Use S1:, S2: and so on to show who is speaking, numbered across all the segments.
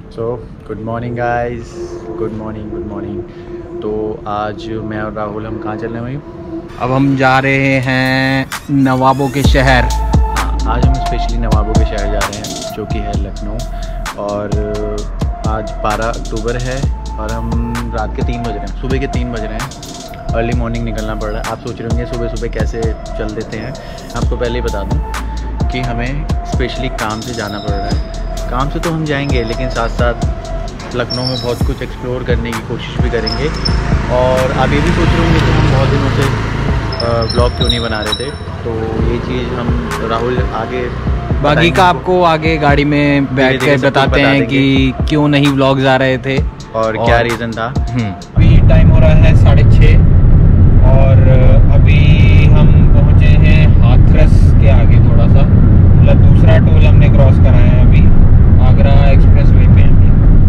S1: सो good morning guys, good morning. तो आज मैं और राहुल हम कहाँ चल रहे हैं भाई?
S2: अब हम जा रहे हैं नवाबों के शहर।
S1: हाँ, आज हम स्पेशली नवाबों के शहर जा रहे हैं जो कि है लखनऊ। और आज 12 अक्टूबर है और हम रात के 3 बज रहे हैं, सुबह के 3 बज रहे हैं। अर्ली मॉर्निंग निकलना पड़ रहा है। आप सोच रहे होंगे सुबह सुबह कैसे चल देते हैं। आपको पहले ही बता दूँ कि हमें स्पेशली काम से जाना पड़ रहा है। काम से तो हम जाएंगे लेकिन साथ साथ लखनऊ में बहुत कुछ एक्सप्लोर करने की कोशिश भी करेंगे। और आप ये भी सोच रहे होंगे कि हम बहुत दिनों से ब्लॉग क्यों नहीं बना रहे थे, तो ये चीज़ हम राहुल आगे
S2: बाकी का आपको आगे गाड़ी में बैठ कर बताते हैं कि क्यों नहीं व्लॉग्स आ रहे थे
S1: और क्या रीज़न था।
S2: अभी टाइम हो रहा है 6:30 और अभी हम पहुँचे हैं हाथरस के आगे थोड़ा सा, मतलब दूसरा टोल हमने क्रॉस करा है। अभी आगरा एक्सप्रेस वे पे हैं।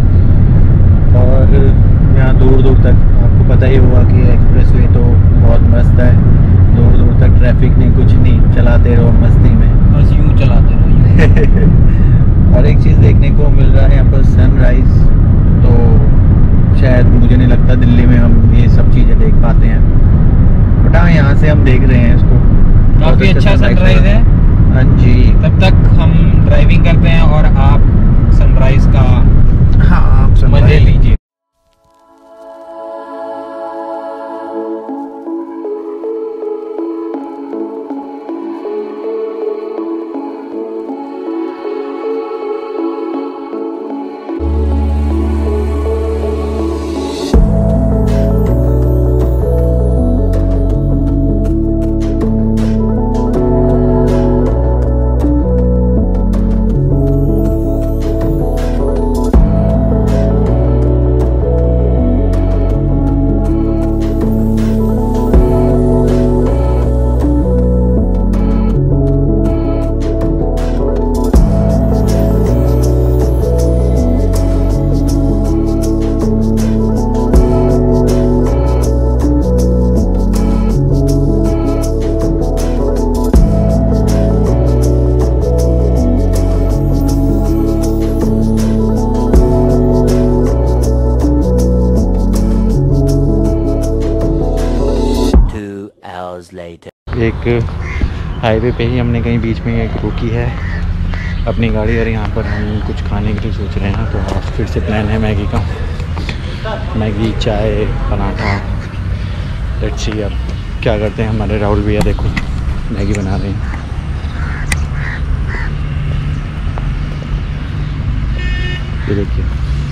S1: और यहाँ दूर दूर तक आपको पता ही होगा कि एक्सप्रेस वे तो बहुत मस्त है। दूर दूर तक ट्रैफिक नहीं, कुछ नहीं, चलाते रहो मस्ती में,
S2: बस यूँ चलाते रहो।
S1: और एक चीज़ देखने को मिल रहा है यहाँ पर सनराइज़, तो शायद मुझे नहीं लगता दिल्ली में हम ये सब चीज़ें देख पाते हैं, बट हाँ यहाँ से हम देख रहे हैं इसको।
S2: काफ़ी अच्छा सनराइज़ है।
S1: हाँ जी,
S2: तब तक हम ड्राइविंग करते हैं और आप सनराइज का मजे लीजिए।
S1: एक हाईवे पे ही हमने कहीं बीच में एक रोकी है अपनी गाड़ी, और यहाँ पर हम कुछ खाने के लिए सोच रहे हैं। तो आज फिर से प्लान है मैगी का, मैगी, चाय, पराठा। लेट्स सी अब क्या करते हैं। हमारे राहुल भैया देखो मैगी बना रहे हैं। ये देखिए।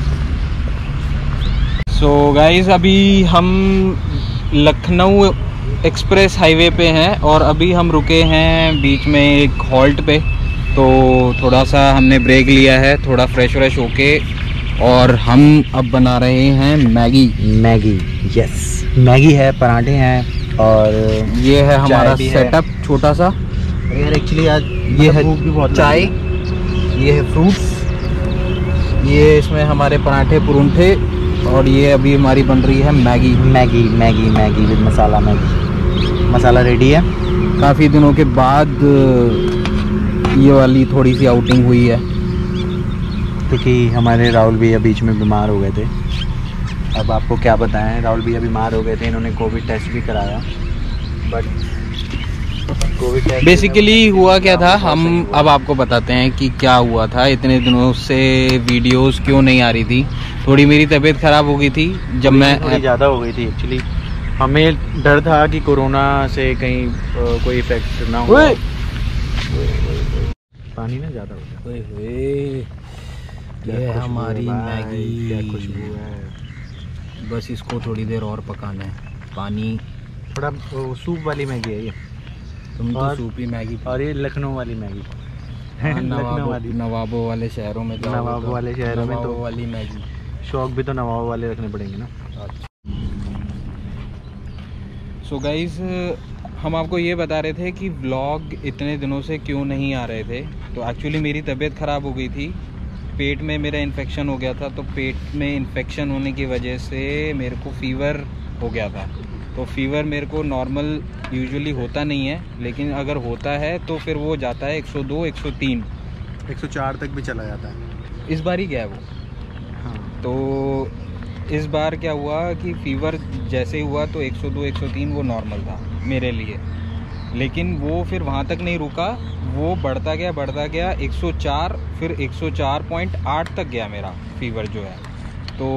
S2: सो गाइस, अभी हम लखनऊ एक्सप्रेस हाईवे पे हैं और अभी हम रुके हैं बीच में एक हॉल्ट पे। तो थोड़ा सा हमने ब्रेक लिया है, थोड़ा फ्रेश होके, और हम अब बना रहे हैं मैगी।
S1: यस, मैगी है, पराठे हैं, और
S2: ये है हमारा सेटअप छोटा सा।
S1: यार एक्चुअली आज
S2: ये है
S1: भूख भी बहुत
S2: चाय, ये है फ्रूट्स, ये इसमें हमारे पराठे पुरुंठे, और ये अभी हमारी बन रही है Maggi
S1: with masala. Masala ready है।
S2: काफ़ी दिनों के बाद ये वाली थोड़ी सी आउटिंग हुई है,
S1: क्योंकि हमारे राहुल भैया बीच में बीमार हो गए थे। अब आपको क्या बताएं, राहुल भैया बीमार हो गए थे, इन्होंने कोविड टेस्ट भी कराया, बट कोविड टेस्ट
S2: बेसिकली हुआ क्या था, हम अब आपको बताते हैं कि क्या हुआ था। इतने दिनों से वीडियोस क्यों नहीं आ रही थी। थोड़ी मेरी तबीयत ख़राब हो गई थी जब मैं
S1: थोड़ी ज़्यादा हो गई थी एक्चुअली। हमें डर था कि कोरोना से कहीं कोई इफेक्ट ना हो। पानी ना ज़्यादा हो गया।
S2: ये हमारी मैगी,
S1: क्या खुशबू है।
S2: बस इसको थोड़ी देर और पकाना है। पानी
S1: थोड़ा सूप वाली मैगी है ये।
S2: तुम तो सूपी मैगी।
S1: और ये लखनऊ वाली मैगी।
S2: नवाबों वाले शहरों में तो
S1: नवाबों वाले शहरों में तो
S2: वाली मैगी।
S1: शौक भी तो नवाबों वाले रखने पड़ेंगे ना।
S2: सो गाइस, हम आपको ये बता रहे थे कि व्लॉग इतने दिनों से क्यों नहीं आ रहे थे। तो एक्चुअली मेरी तबीयत ख़राब हो गई थी, पेट में मेरा इन्फेक्शन हो गया था। तो पेट में इन्फेक्शन होने की वजह से मेरे को फ़ीवर हो गया था। तो फ़ीवर मेरे को नॉर्मल यूजुअली होता नहीं है, लेकिन अगर होता है तो फिर वो जाता है 102, 103,
S1: 104 तक भी चला जाता है।
S2: इस बार ही गया है वो। तो इस बार क्या हुआ कि फ़ीवर जैसे ही हुआ तो 102 103 वो नॉर्मल था मेरे लिए, लेकिन वो फिर वहाँ तक नहीं रुका, वो बढ़ता गया 104, फिर 104.8 तक गया मेरा फ़ीवर जो है। तो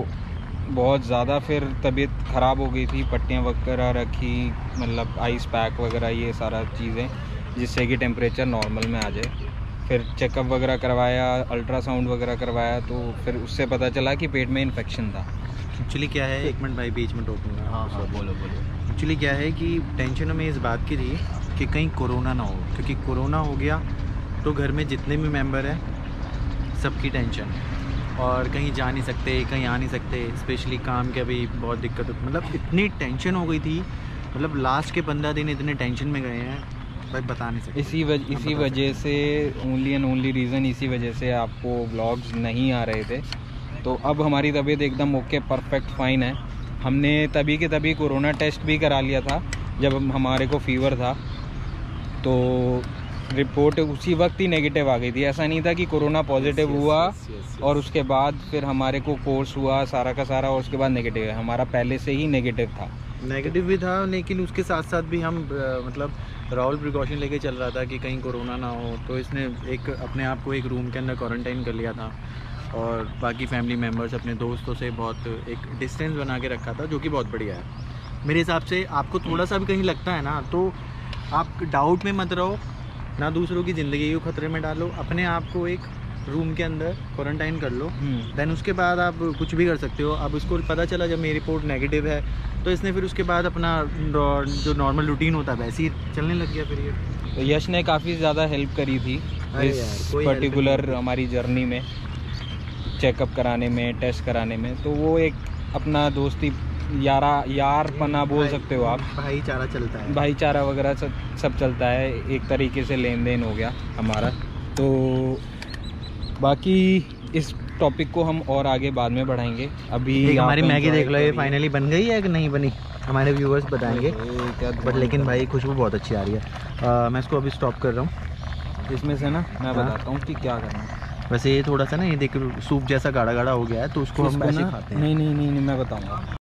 S2: बहुत ज़्यादा फिर तबीयत ख़राब हो गई थी, पट्टियाँ वगैरह रखी, मतलब आइस पैक वगैरह ये सारा चीज़ें, जिससे कि टेम्परेचर नॉर्मल में आ जाए। फिर चेकअप वगैरह करवाया, अल्ट्रासाउंड वगैरह करवाया, तो फिर उससे पता चला कि पेट में इन्फेक्शन था।
S1: एक्चुअली क्या है, एक मिनट भाई बीच में टोकूंगा।
S2: हाँ बोलो।
S1: एक्चुअली क्या है कि टेंशन हमें इस बात की थी कि कहीं कोरोना ना हो, क्योंकि कोरोना हो गया तो घर में जितने भी मेंबर हैं सबकी टेंशन, और कहीं जा नहीं सकते, कहीं आ नहीं सकते, स्पेशली काम की अभी बहुत दिक्कत, मतलब इतनी टेंशन हो गई थी, मतलब लास्ट के 15 दिन इतने टेंशन में गए हैं भाई, बता नहीं सकते।
S2: इसी वजह से ओनली एंड ओनली रीज़न, इसी वजह से आपको व्लॉग्स नहीं आ रहे थे। तो अब हमारी तबीयत एकदम ओके, परफेक्ट, फाइन है। हमने तभी के तभी कोरोना टेस्ट भी करा लिया था जब हमारे को फ़ीवर था, तो रिपोर्ट उसी वक्त ही नेगेटिव आ गई थी। ऐसा नहीं था कि कोरोना पॉजिटिव हुआ और उसके बाद फिर हमारे को कोर्स हुआ सारा का सारा और उसके बाद नेगेटिव है, हमारा पहले से ही नेगेटिव था।
S1: नेगेटिव भी था, लेकिन उसके साथ साथ भी हम मतलब राहुल प्रिकॉशन लेके चल रहा था कि कहीं कोरोना ना हो, तो इसने एक अपने आप को एक रूम के अंदर क्वारंटाइन कर लिया था और बाकी फैमिली मेम्बर्स अपने दोस्तों से बहुत एक डिस्टेंस बना के रखा था, जो कि बहुत बढ़िया है मेरे हिसाब से। आपको थोड़ा सा भी कहीं लगता है ना, तो आप डाउट में मत रहो, ना दूसरों की ज़िंदगी को खतरे में डालो, अपने आप को एक रूम के अंदर क्वारंटाइन कर लो, देन उसके बाद आप कुछ भी कर सकते हो। अब उसको पता चला जब मेरी रिपोर्ट नेगेटिव है, तो इसने फिर उसके बाद अपना जो नॉर्मल रूटीन होता है वैसे ही चलने लग गया फिर ये।
S2: तो यश ने काफ़ी ज़्यादा हेल्प करी थी इस पर्टिकुलर हमारी जर्नी में, चेकअप कराने में, टेस्ट कराने में। तो वो एक अपना दोस्ती यार पना बोल सकते हो आप,
S1: भाईचारा चलता है,
S2: भाईचारा वगैरह सब चलता है, एक तरीके से लेन देन हो गया हमारा। तो बाकी इस टॉपिक को हम और आगे बाद में बढ़ाएंगे। अभी
S1: हमारी मैगी देख लो, ये फाइनली बन गई है कि नहीं बनी, हमारे व्यूअर्स बताएंगे, बट लेकिन भाई खुशबू बहुत अच्छी आ रही है। मैं इसको अभी स्टॉप कर रहा हूँ।
S2: इसमें से ना मैं बताता हूँ कि क्या करना है।
S1: वैसे ये थोड़ा सा ना, ये देख सूप जैसा गाढ़ा गाढ़ा हो गया है, तो उसको हम ऐसे खाते हैं।
S2: नहीं मैं बताऊँगा।